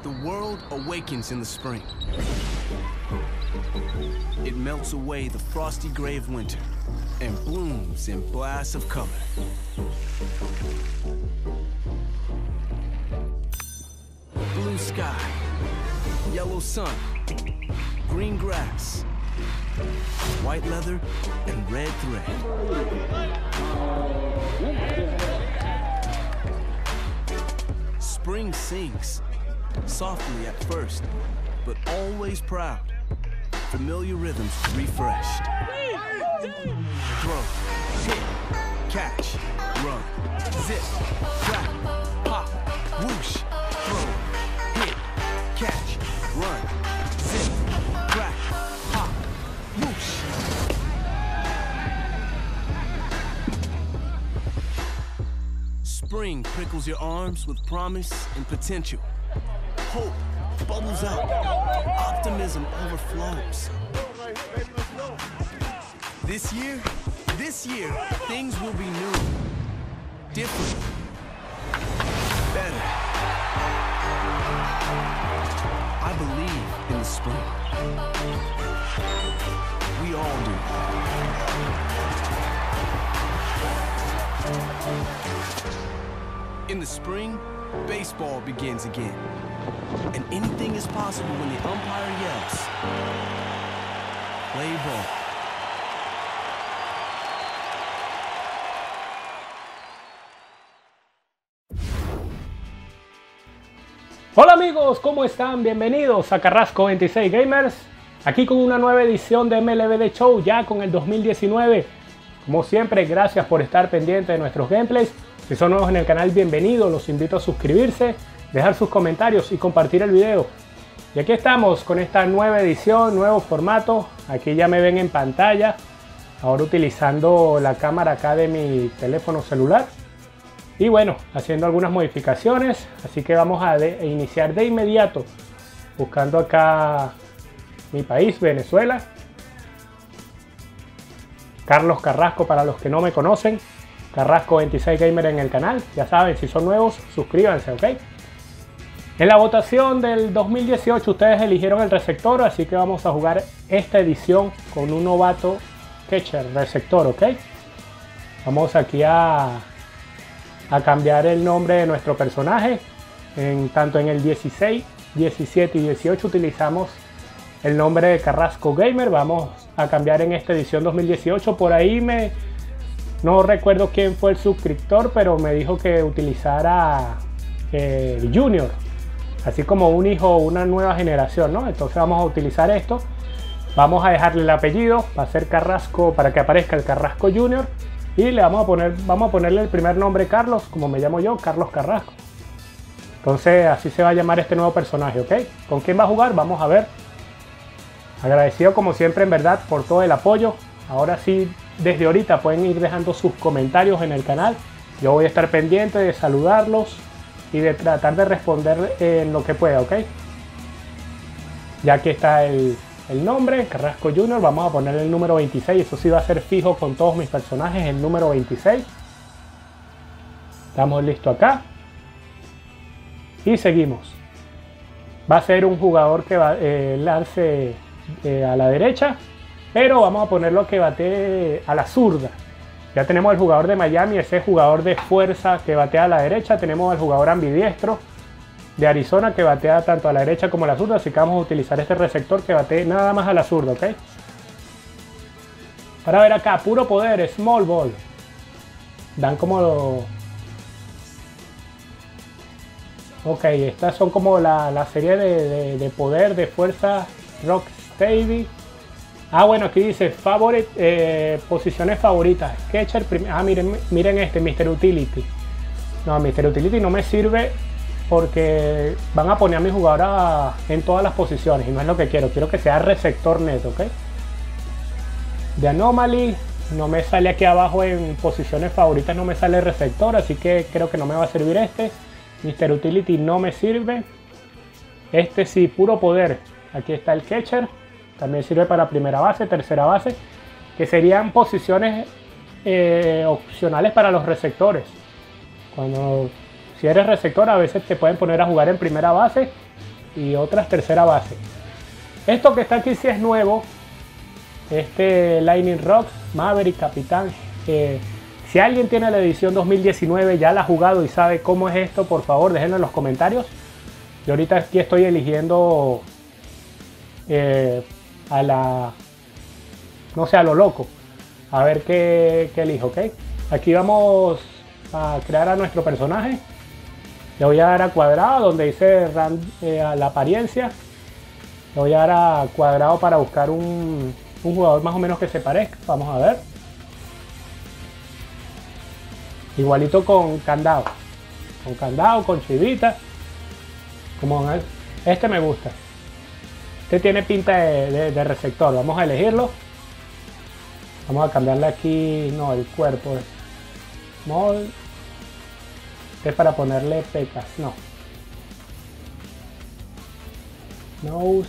The world awakens in the spring. It melts away the frosty gray of winter and blooms in blasts of color. Blue sky, yellow sun, green grass, white leather, and red thread. Spring sings, softly at first, but always proud. Familiar rhythms refreshed. Throw, hit, catch, run, zip, clap, pop, whoosh. Throw, hit, catch, run, zip, clap, pop, whoosh. Spring prickles your arms with promise and potential. Hope bubbles up. Optimism overflows. This year, things will be new, different, better. I believe in the spring. We all do. In the spring, baseball begins again. And anything is possible when the umpire yells, "Play ball." Hola amigos, ¿cómo están? Bienvenidos a Carrasco 26 Gamers. Aquí con una nueva edición de MLB The Show, ya con el 2019. Como siempre, gracias por estar pendiente de nuestros gameplays. Si son nuevos en el canal, bienvenidos. Los invito a suscribirse, dejar sus comentarios y compartir el video. Y aquí estamos con esta nueva edición, nuevo formato. Aquí ya me ven en pantalla. Ahora utilizando la cámara acá de mi teléfono celular. Y bueno, haciendo algunas modificaciones. Así que vamos a iniciar de inmediato. Buscando acá mi país, Venezuela. Carlos Carrasco para los que no me conocen. Carrasco 26 Gamer en el canal. Ya saben, si son nuevos, suscríbanse, ¿ok? En la votación del 2018 ustedes eligieron el receptor, así que vamos a jugar esta edición con un novato catcher, receptor, ¿ok? Vamos aquí a cambiar el nombre de nuestro personaje. Tanto en el 16, 17 y 18 utilizamos el nombre de Carrasco Gamer. Vamos a cambiar en esta edición 2018. Por ahí no recuerdo quién fue el suscriptor, pero me dijo que utilizara Junior, así como un hijo, una nueva generación, ¿no? Entonces vamos a utilizar esto. Vamos a dejarle el apellido, va a ser Carrasco, para que aparezca el Carrasco Junior. Y le vamos a ponerle el primer nombre Carlos, como me llamo yo, Carlos Carrasco. Entonces así se va a llamar este nuevo personaje, ¿ok? ¿Con quién va a jugar? Vamos a ver. Agradecido como siempre en verdad por todo el apoyo. Ahora sí, desde ahorita pueden ir dejando sus comentarios en el canal. Yo voy a estar pendiente de saludarlos y de tratar de responder en lo que pueda, ¿ok? Ya que está el nombre, Carrasco Junior, vamos a ponerle el número 26. Eso sí va a ser fijo con todos mis personajes, el número 26. Estamos listos acá. Y seguimos. Va a ser un jugador que va lance a la derecha, pero vamos a ponerlo que batee a la zurda. Ya tenemos el jugador de Miami, ese jugador de fuerza que batea a la derecha. Tenemos el jugador ambidiestro de Arizona que batea tanto a la derecha como a la zurda, así que vamos a utilizar este receptor que batee nada más a la zurda, ¿ok? Para ver acá, puro poder, small ball. Dan como ok, estas son como la serie de poder, de fuerza, Rocksteady. Ah, bueno, aquí dice posiciones favoritas. Catcher, miren este, Mr. Utility. No, Mr. Utility no me sirve porque van a poner a mi jugador en todas las posiciones y no es lo que quiero. Quiero que sea receptor neto, ¿ok? De Anomaly no me sale aquí abajo en posiciones favoritas, no me sale receptor, así que creo que no me va a servir este. Mr. Utility no me sirve. Este sí, puro poder. Aquí está el catcher. También sirve para primera base, tercera base, que serían posiciones opcionales para los receptores. Si eres receptor, a veces te pueden poner a jugar en primera base y otras tercera base. Esto que está aquí sí es nuevo. Este Lightning Rocks, Maverick, Capitán. Si alguien tiene la edición 2019, ya la ha jugado y sabe cómo es esto, por favor déjenlo en los comentarios. Yo ahorita aquí estoy eligiendo a la... no sé, a lo loco. A ver qué elijo, ¿ok? Aquí vamos a crear a nuestro personaje. Le voy a dar a cuadrado donde dice a la apariencia. Le voy a dar a cuadrado para buscar un jugador más o menos que se parezca. Vamos a ver. Igualito con candado. Con candado, con chivita. Como este me gusta. Este tiene pinta de receptor. Vamos a elegirlo. Vamos a cambiarle aquí. No, el cuerpo. Small. Este es para ponerle pecas. No. Nose.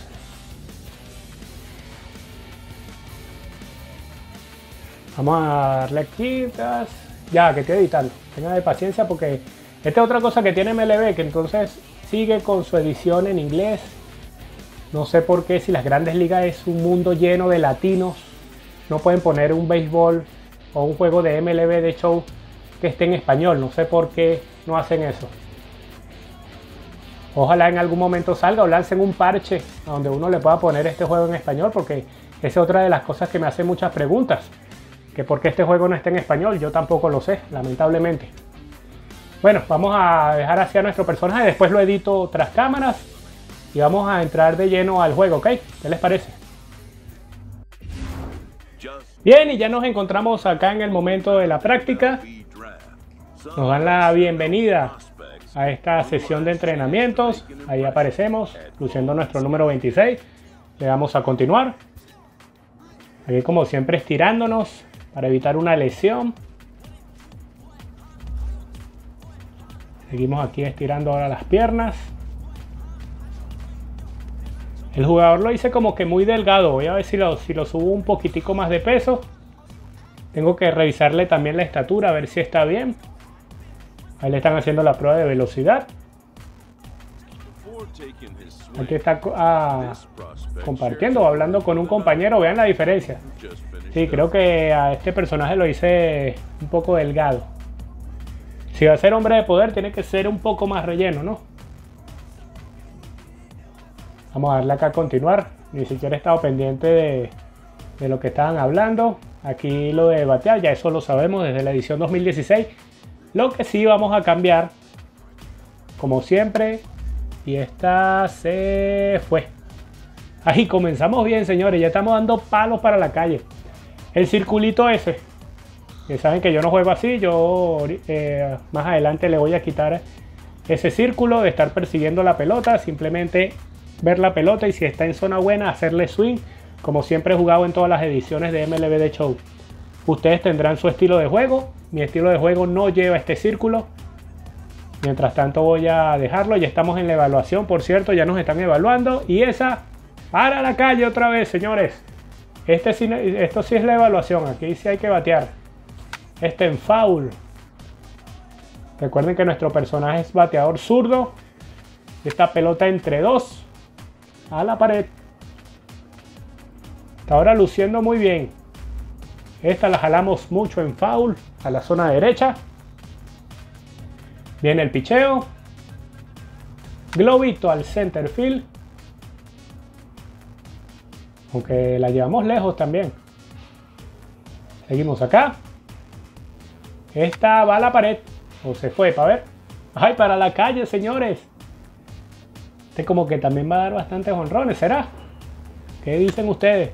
Vamos a darle aquí. Ya, que estoy editando. Tengan de paciencia porque esta es otra cosa que tiene MLB, que entonces sigue con su edición en inglés. No sé por qué, si las grandes ligas es un mundo lleno de latinos, no pueden poner un béisbol o un juego de MLB de show que esté en español. No sé por qué no hacen eso. Ojalá en algún momento salga o lancen un parche a donde uno le pueda poner este juego en español, porque esa es otra de las cosas que me hacen muchas preguntas. Que por qué este juego no está en español, yo tampoco lo sé, lamentablemente. Bueno, vamos a dejar hacia nuestro personaje, después lo edito tras cámaras y vamos a entrar de lleno al juego, ¿ok? ¿Qué les parece? Bien, y ya nos encontramos acá en el momento de la práctica. Nos dan la bienvenida a esta sesión de entrenamientos. Ahí aparecemos, luciendo nuestro número 26. Le damos a continuar. Aquí como siempre estirándonos para evitar una lesión. Seguimos aquí estirando ahora las piernas. El jugador lo hice como que muy delgado. Voy a ver si lo subo un poquitico más de peso. Tengo que revisarle también la estatura, a ver si está bien. Ahí le están haciendo la prueba de velocidad. Aquí está compartiendo o hablando con un compañero. Vean la diferencia. Sí, creo que a este personaje lo hice un poco delgado. Si va a ser hombre de poder, tiene que ser un poco más relleno, ¿no? Vamos a darle acá a continuar. Ni siquiera he estado pendiente de lo que estaban hablando. Aquí lo de batear, ya eso lo sabemos desde la edición 2016. Lo que sí vamos a cambiar, como siempre, y esta se fue. Ahí comenzamos bien, señores. Ya estamos dando palos para la calle. El circulito ese, que saben que yo no juego así. Yo más adelante le voy a quitar ese círculo de estar persiguiendo la pelota. Simplemente ver la pelota y si está en zona buena, hacerle swing. Como siempre he jugado en todas las ediciones de MLB The Show. Ustedes tendrán su estilo de juego. Mi estilo de juego no lleva este círculo. Mientras tanto voy a dejarlo. Ya estamos en la evaluación, por cierto. Ya nos están evaluando. Y esa para la calle otra vez, señores. Esto sí es la evaluación. Aquí sí hay que batear. Este en foul. Recuerden que nuestro personaje es bateador zurdo. Esta pelota entre dos. A la pared. Está ahora luciendo muy bien. Esta la jalamos mucho en foul. A la zona derecha. Viene el picheo. Globito al center field. Aunque la llevamos lejos también. Seguimos acá. Esta va a la pared. O se fue, para ver. ¡Ay, para la calle, señores! Este como que también va a dar bastantes honrones, ¿será? ¿Qué dicen ustedes?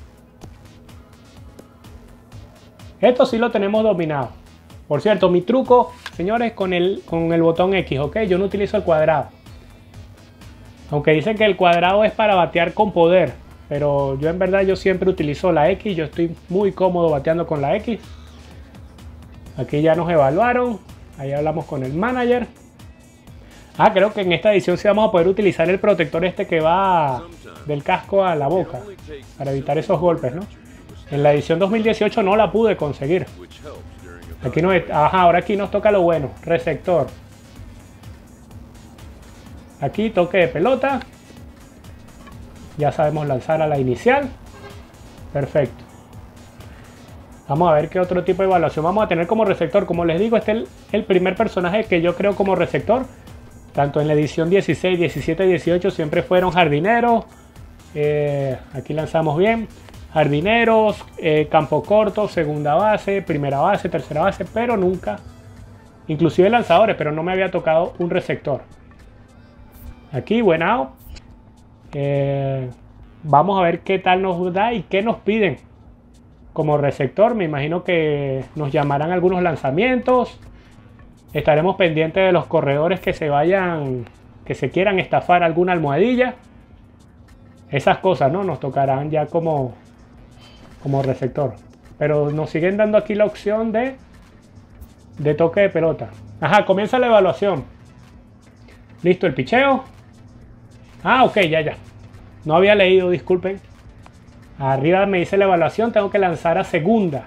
Esto sí lo tenemos dominado. Por cierto, mi truco, señores, con el botón X, ¿ok? Yo no utilizo el cuadrado. Aunque dicen que el cuadrado es para batear con poder. Pero yo en verdad yo siempre utilizo la X. Yo estoy muy cómodo bateando con la X. Aquí ya nos evaluaron. Ahí hablamos con el manager. Ah, creo que en esta edición sí vamos a poder utilizar el protector este que va del casco a la boca. Para evitar esos golpes, ¿no? En la edición 2018 no la pude conseguir. Aquí no, ajá, ahora aquí nos toca lo bueno. Receptor. Aquí toque de pelota. Ya sabemos lanzar a la inicial. Perfecto. Vamos a ver qué otro tipo de evaluación vamos a tener como receptor. Como les digo, este es el primer personaje que yo creo como receptor. Tanto en la edición 16, 17 y 18 siempre fueron jardineros. Aquí lanzamos bien. Jardineros, campo corto, segunda base, primera base, tercera base, pero nunca. Inclusive lanzadores, pero no me había tocado un receptor. Aquí, buen out. Vamos a ver qué tal nos da y qué nos piden como receptor. Me imagino que nos llamarán algunos lanzamientos. Estaremos pendientes de los corredores que se vayan, que se quieran estafar alguna almohadilla. Esas cosas, ¿no? Nos tocarán ya como receptor. Pero nos siguen dando aquí la opción de toque de pelota. Ajá, comienza la evaluación. Listo el picheo. Ah, ok, ya. No había leído, disculpen. Arriba me dice la evaluación, tengo que lanzar a segunda.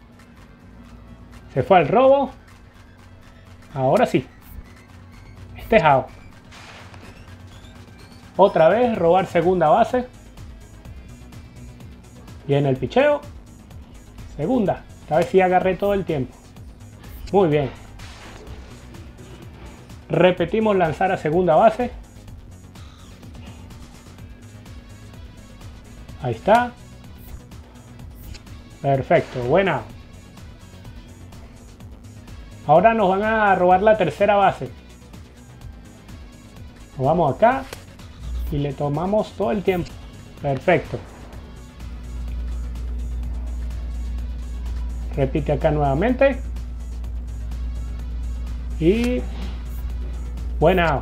Se fue al robo. Ahora sí. Este es out. Otra vez, robar segunda base. Y en el picheo. Segunda. Esta vez sí agarré todo el tiempo. Muy bien. Repetimos lanzar a segunda base. Ahí está. Perfecto, buena. Ahora nos van a robar la tercera base. Nos vamos acá y le tomamos todo el tiempo. Perfecto. Repite acá nuevamente. Y buena.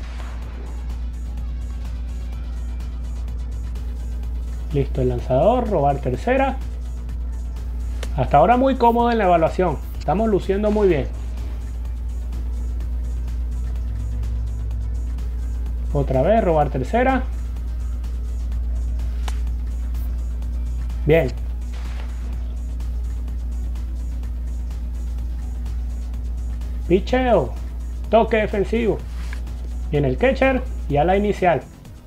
Listo el lanzador, robar tercera. Hasta ahora muy cómodo en la evaluación. Estamos luciendo muy bien. Otra vez, robar tercera. Bien. Picheo. Toque defensivo. Y en el catcher y a la inicial.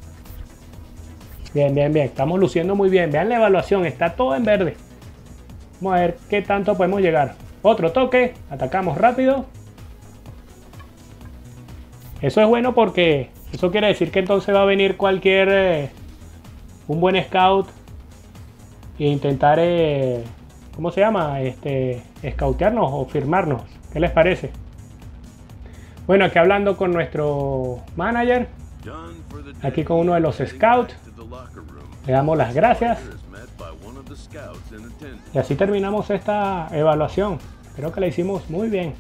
Bien. Estamos luciendo muy bien. Vean la evaluación. Está todo en verde. Vamos a ver qué tanto podemos llegar. Otro toque. Atacamos rápido. Eso es bueno porque eso quiere decir que entonces va a venir cualquier un buen scout e intentar ¿cómo se llama? Scoutearnos o firmarnos. ¿Qué les parece? Bueno, aquí hablando con nuestro manager, aquí con uno de los scouts, le damos las gracias y así terminamos esta evaluación. Creo que la hicimos muy bien.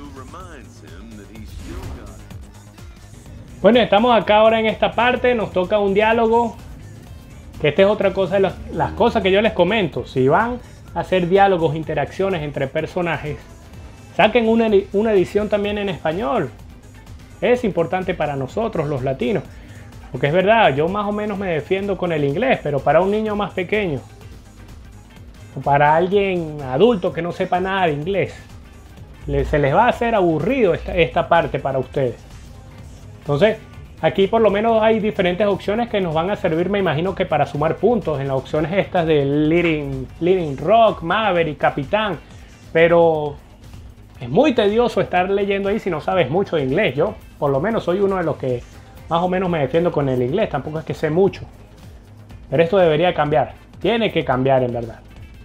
Bueno, estamos acá ahora en esta parte, nos toca un diálogo, que esta es otra cosa de las cosas que yo les comento. Si van a hacer diálogos, interacciones entre personajes, saquen una edición también en español. Es importante para nosotros los latinos, porque es verdad, yo más o menos me defiendo con el inglés, pero para un niño más pequeño o para alguien adulto que no sepa nada de inglés, se les va a hacer aburrido esta parte para ustedes. Entonces, aquí por lo menos hay diferentes opciones que nos van a servir, me imagino que para sumar puntos en las opciones estas de Leading Rock, Maverick, Capitán, pero es muy tedioso estar leyendo ahí si no sabes mucho de inglés. Yo por lo menos soy uno de los que más o menos me defiendo con el inglés, tampoco es que sé mucho, pero esto debería cambiar, tiene que cambiar en verdad.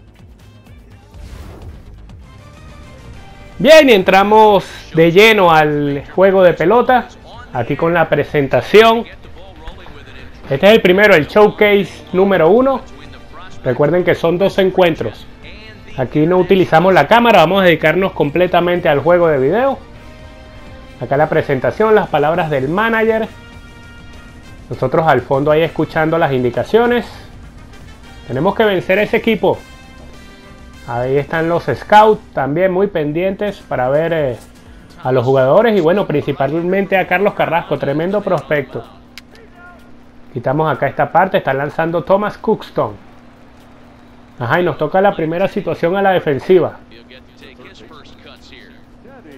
Bien, y entramos de lleno al juego de pelota. Aquí con la presentación. Este es el primero, el showcase número 1. Recuerden que son 2 encuentros. Aquí no utilizamos la cámara, vamos a dedicarnos completamente al juego de video. Acá la presentación, las palabras del manager. Nosotros al fondo ahí escuchando las indicaciones. Tenemos que vencer a ese equipo. Ahí están los scouts también muy pendientes para ver a los jugadores y bueno, principalmente a Carlos Carrasco, tremendo prospecto. Quitamos acá esta parte, está lanzando Thomas Cookstone. Ajá, y nos toca la primera situación a la defensiva.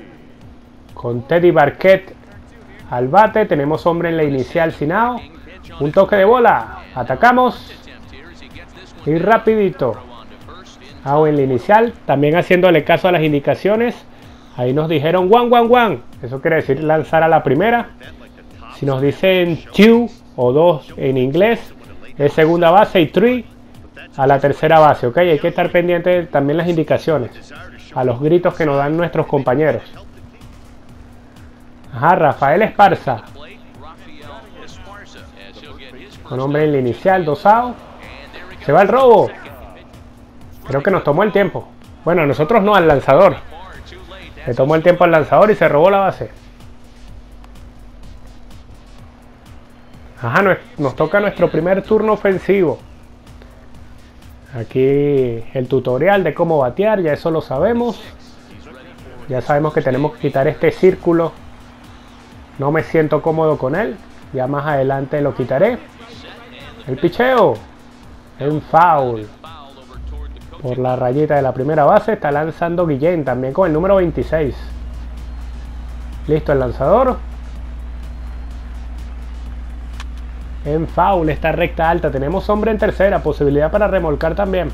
Con Teddy Barquette al bate, tenemos hombre en la inicial sin out. Un toque de bola. Atacamos. Y rapidito. En la inicial. También haciéndole caso a las indicaciones. Ahí nos dijeron 1, 1, 1. Eso quiere decir lanzar a la primera. Si nos dicen 2 o 2 en inglés, es segunda base, y 3 a la tercera base. Ok, hay que estar pendiente también las indicaciones, a los gritos que nos dan nuestros compañeros. Ajá, Rafael Esparza. Con hombre en la inicial, 2 outs. Se va el robo. Creo que nos tomó el tiempo. Bueno, a nosotros no, al lanzador. Le tomó el tiempo al lanzador y se robó la base. Ajá, nos toca nuestro primer turno ofensivo. Aquí el tutorial de cómo batear, ya eso lo sabemos. Ya sabemos que tenemos que quitar este círculo. No me siento cómodo con él. Ya más adelante lo quitaré. El picheo. En foul. Por la rayita de la primera base está lanzando Guillén, también con el número 26. Listo el lanzador. En foul, esta recta alta. Tenemos hombre en tercera, posibilidad para remolcar también.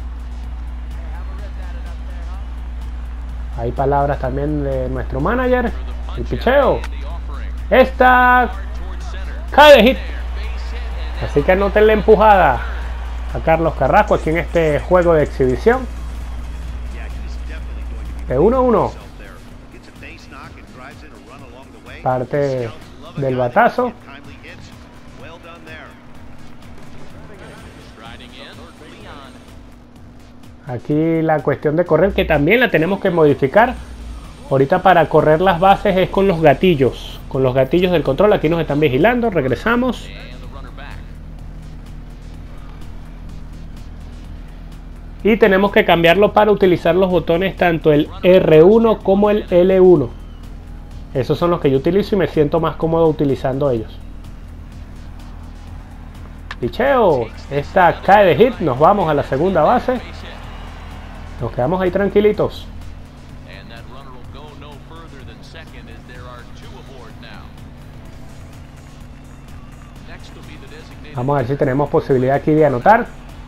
Hay palabras también de nuestro manager. El picheo. Esta cae de hit. Así que anoten la empujada a Carlos Carrasco aquí en este juego de exhibición. De 1-1. Parte del batazo. Aquí la cuestión de correr, que también la tenemos que modificar. Ahorita para correr las bases es con los gatillos. Con los gatillos del control. Aquí nos están vigilando. Regresamos. Y tenemos que cambiarlo para utilizar los botones tanto el R1 como el L1. Esos son los que yo utilizo y me siento más cómodo utilizando ellos. Picheo. Esta cae de hit. Nos vamos a la segunda base. Nos quedamos ahí tranquilitos. Vamos a ver si tenemos posibilidad aquí de anotar.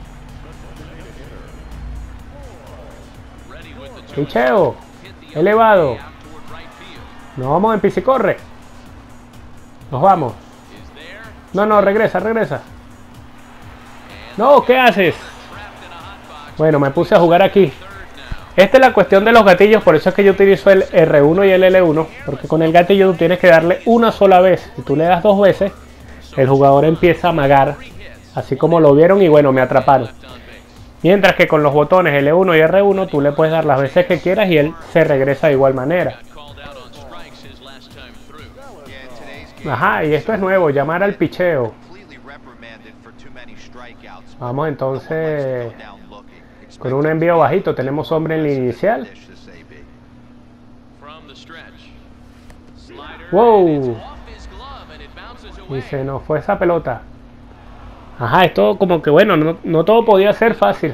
Picheo. Elevado. Nos vamos en pisicorre. Nos vamos. No, regresa. No, ¿qué haces? Bueno, me puse a jugar aquí. Esta es la cuestión de los gatillos, por eso es que yo utilizo el R1 y el L1, porque con el gatillo tú tienes que darle una sola vez. Si tú le das 2 veces, el jugador empieza a amagar, así como lo vieron, y bueno, me atraparon. Mientras que con los botones L1 y R1 tú le puedes dar las veces que quieras y él se regresa de igual manera. Ajá, y esto es nuevo, llamar al picheo. Vamos entonces con un envío bajito. Tenemos hombre en la inicial. Wow. Y se nos fue esa pelota. Ajá, esto como que bueno, no todo podía ser fácil.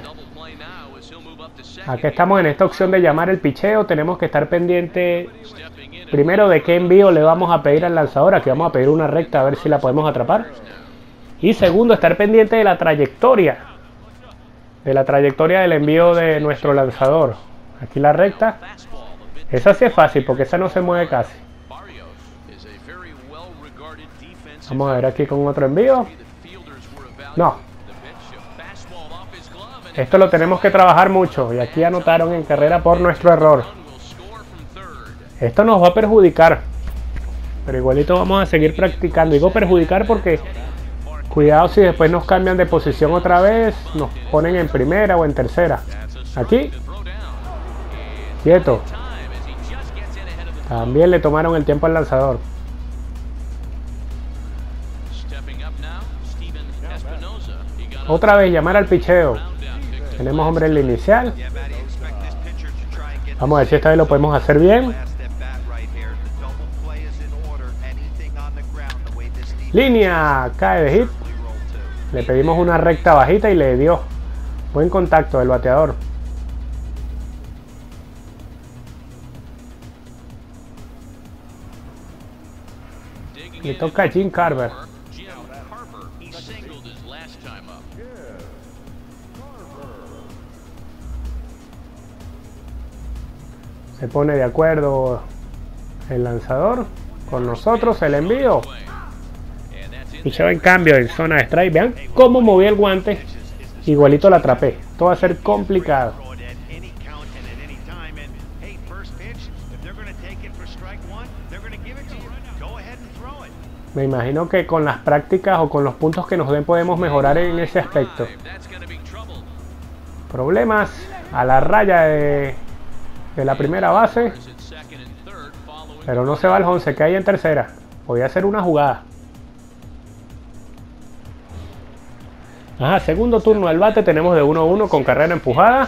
Aquí estamos en esta opción de llamar el picheo. Tenemos que estar pendiente primero de qué envío le vamos a pedir al lanzador. Aquí vamos a pedir una recta a ver si la podemos atrapar. Y segundo, estar pendiente de la trayectoria. De la trayectoria del envío de nuestro lanzador. Aquí la recta. Esa sí es fácil porque esa no se mueve casi. Vamos a ver aquí con otro envío. No. Esto lo tenemos que trabajar mucho. Y aquí anotaron en carrera por nuestro error. Esto nos va a perjudicar. Pero igualito vamos a seguir practicando. Digo perjudicar porque cuidado si después nos cambian de posición otra vez. Nos ponen en primera o en tercera. Aquí. Quieto. También le tomaron el tiempo al lanzador. Otra vez llamar al picheo. Tenemos hombre en la inicial. Vamos a ver si esta vez lo podemos hacer bien. Línea. Cae de hit. Le pedimos una recta bajita y le dio. Buen contacto del bateador. Le toca a Jim Carver. Se pone de acuerdo el lanzador con nosotros, el envío. Picheo en cambio en zona de strike. Vean cómo moví el guante. Igualito la atrapé. Esto va a ser complicado. Me imagino que con las prácticas o con los puntos que nos den podemos mejorar en ese aspecto. Problemas a la raya de la primera base. Pero no se va el home, se cae en tercera. Podía hacer una jugada. Ajá, segundo turno al bate. Tenemos de 1-1 con carrera empujada.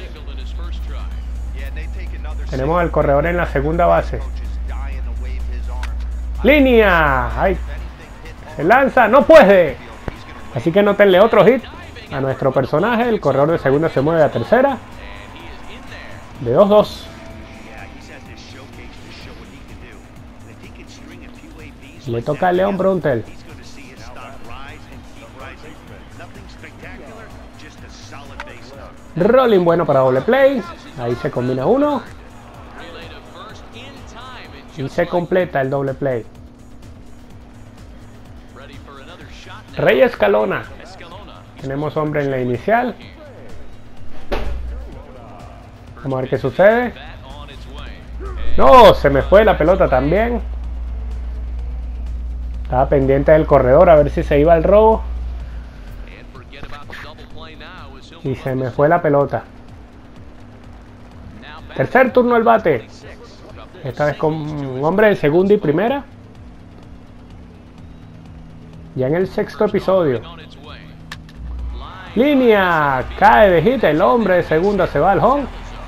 Tenemos al corredor en la segunda base. Línea. Ay, se lanza, no puede. Así que nótenle otro hit a nuestro personaje. El corredor de segunda se mueve a tercera. De 2-2. Le toca a Leon Bruntel. Rolling bueno para doble play. Ahí se combina uno. Y se completa el doble play. Rey Escalona. Tenemos hombre en la inicial. Vamos a ver qué sucede. No, se me fue la pelota también. Estaba pendiente del corredor a ver si se iba al robo. Y se me fue la pelota. Tercer turno al bate. Esta vez con un hombre en segunda y primera. Ya en el sexto episodio. Línea. Cae de hit. El hombre de segunda se va al home.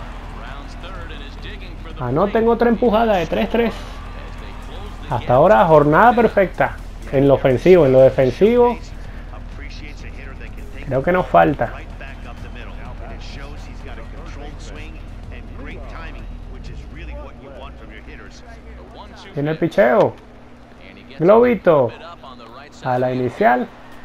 Anoten otra empujada de 3-3. Hasta ahora jornada perfecta. En lo ofensivo, en lo defensivo. Creo que nos falta. Tiene el picheo. Globito. A la inicial.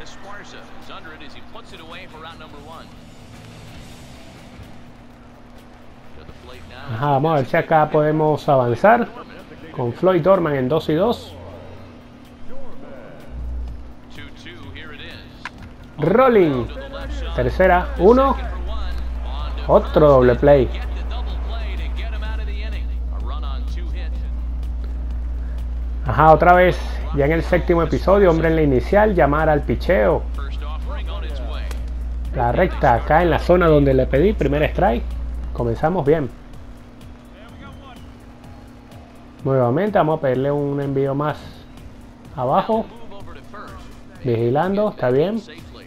Ajá, vamos a ver si acá podemos avanzar. Con Floyd Dorman en 2-2. Rolling. Tercera, 1. Otro doble play. Ajá, otra vez. Ya en el séptimo episodio, hombre en la inicial, llamar al picheo. La recta acá en la zona donde le pedí, primer strike. Comenzamos bien. Nuevamente vamos a pedirle un envío más abajo. Vigilando, está bien.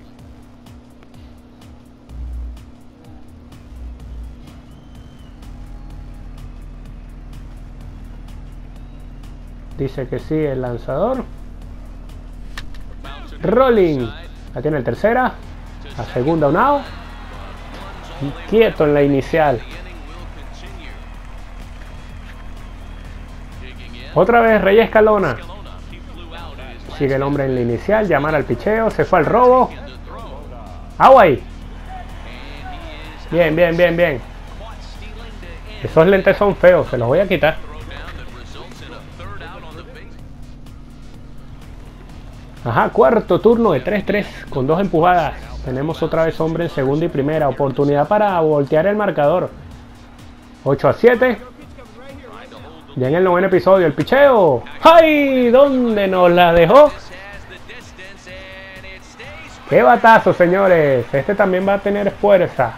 Dice que sí el lanzador. Rolling. La tiene el tercera. La segunda un out. Quieto en la inicial. Otra vez Rey Escalona. Sigue el hombre en la inicial. Llamar al picheo. Se fue al robo. Agua ahí. Bien, bien, bien, bien. Esos lentes son feos. Se los voy a quitar. Ajá, cuarto turno de 3-3 con 2 empujadas. Tenemos otra vez hombre en segunda y primera. Oportunidad para voltear el marcador. 8-7. Ya en el noveno episodio, el picheo. ¡Ay! ¿Dónde nos la dejó? ¡Qué batazo, señores! Este también va a tener fuerza.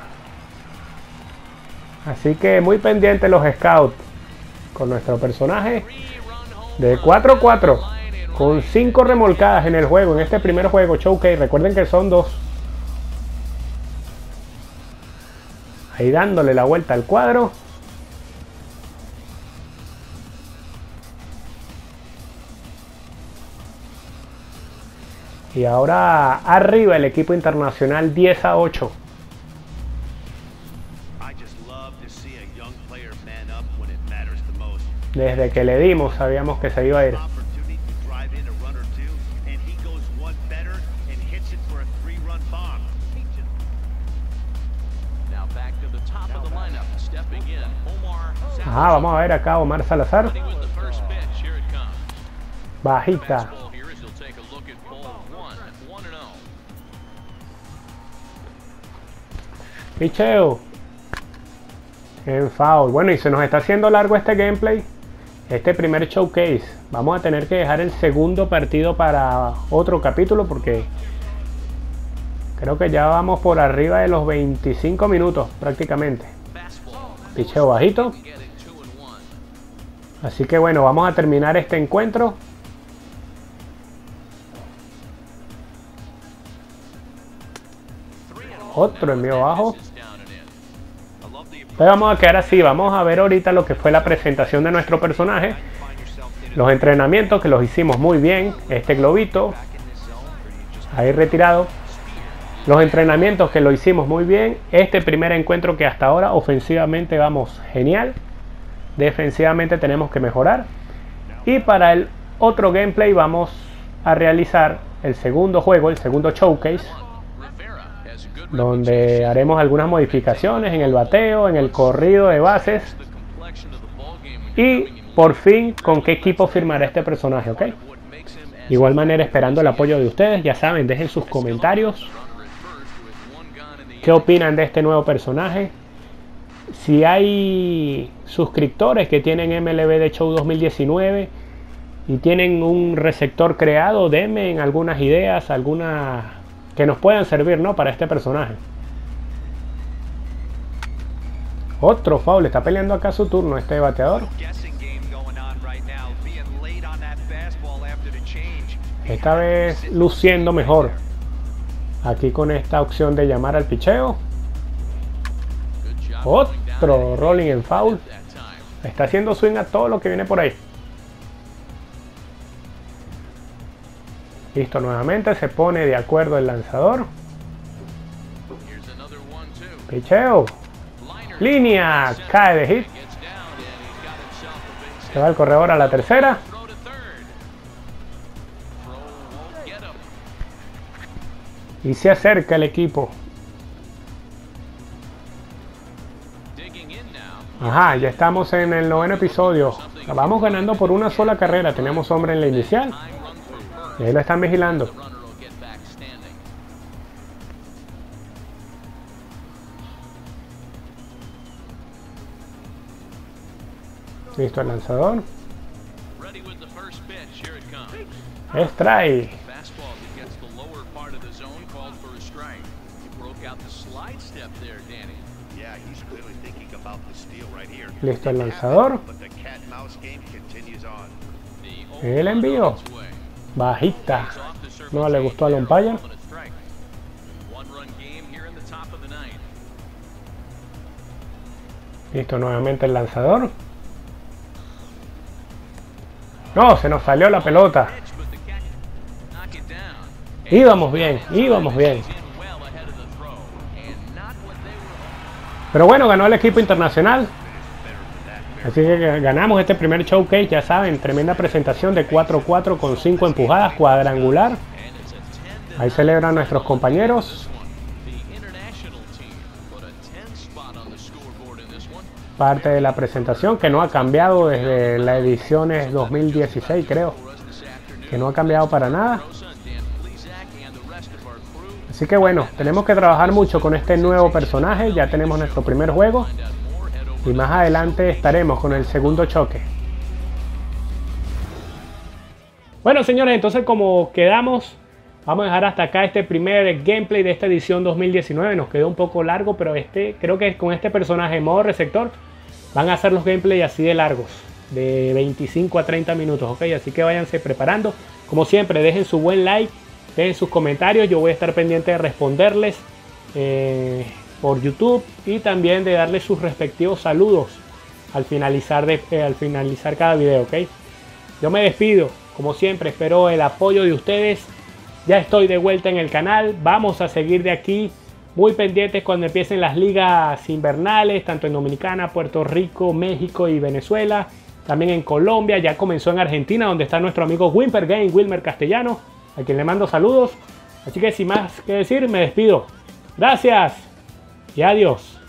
Así que muy pendientes los scouts con nuestro personaje de 4-4. Con 5 remolcadas en el juego, en este primer juego, Showcase. Recuerden que son 2. Ahí dándole la vuelta al cuadro. Y ahora arriba el equipo internacional 10-8. Desde que le dimos sabíamos que se iba a ir. Now back to the top of the lineup, stepping in, Omar Ajá, vamos a ver acá Omar Salazar. Bajita. Picheo. En foul. Bueno, y se nos está haciendo largo este gameplay. Este primer showcase. Vamos a tener que dejar el segundo partido para otro capítulo porque creo que ya vamos por arriba de los 25 minutos prácticamente. Picheo bajito. Así que bueno, vamos a terminar este encuentro. Otro envío bajo. Entonces vamos a quedar así. Vamos a ver ahorita lo que fue la presentación de nuestro personaje. Los entrenamientos que los hicimos muy bien. Este globito ahí retirado. Los entrenamientos que lo hicimos muy bien. Este primer encuentro que hasta ahora ofensivamente vamos genial. Defensivamente tenemos que mejorar. Y para el otro gameplay vamos a realizar el segundo juego, el segundo showcase, donde haremos algunas modificaciones en el bateo, en el corrido de bases y por fin con qué equipo firmará este personaje, ¿ok? De igual manera esperando el apoyo de ustedes, ya saben, dejen sus comentarios. ¿Qué opinan de este nuevo personaje? Si hay suscriptores que tienen MLB The Show 2019 y tienen un receptor creado, denme algunas ideas, algunas que nos puedan servir, ¿no?, para este personaje. Otro foul, está peleando acá su turno este bateador. Esta vez luciendo mejor. Aquí con esta opción de llamar al picheo. Otro rolling en foul. Está haciendo swing a todo lo que viene por ahí. Listo, nuevamente se pone de acuerdo el lanzador. Picheo. Línea. Cae de hit. Se va el corredor a la tercera. Y se acerca el equipo. Ajá, ya estamos en el 9º episodio. Vamos ganando por una sola carrera. Tenemos hombre en la inicial. Y ahí lo están vigilando. Listo el lanzador. Strike. Listo el lanzador. El envío. Bajita. No le gustó al umpire. Listo nuevamente el lanzador. No, se nos salió la pelota. Íbamos bien, íbamos bien. Pero bueno, ganó el equipo internacional. Así que ganamos este primer showcase, ya saben, tremenda presentación de 4-4 con 5 empujadas, cuadrangular. Ahí celebran nuestros compañeros. Parte de la presentación que no ha cambiado desde la edición 2016, creo. Que no ha cambiado para nada. Así que bueno, tenemos que trabajar mucho con este nuevo personaje. Ya tenemos nuestro primer juego. Y más adelante estaremos con el segundo choque. Bueno, señores, entonces como quedamos, vamos a dejar hasta acá este primer gameplay de esta edición 2019. Nos quedó un poco largo, pero creo que con este personaje en modo receptor van a hacer los gameplays así de largos, de 25 a 30 minutos, ¿ok? Así que váyanse preparando. Como siempre, dejen su buen like, dejen sus comentarios. Yo voy a estar pendiente de responderles por YouTube y también de darles sus respectivos saludos al finalizar cada video, ¿ok? Yo me despido, como siempre, espero el apoyo de ustedes. Ya estoy de vuelta en el canal, vamos a seguir de aquí muy pendientes cuando empiecen las ligas invernales, tanto en Dominicana, Puerto Rico, México y Venezuela. También en Colombia, ya comenzó en Argentina, donde está nuestro amigo Wimper Game, Wilmer Castellano, a quien le mando saludos. Así que sin más que decir, me despido. Gracias y adiós.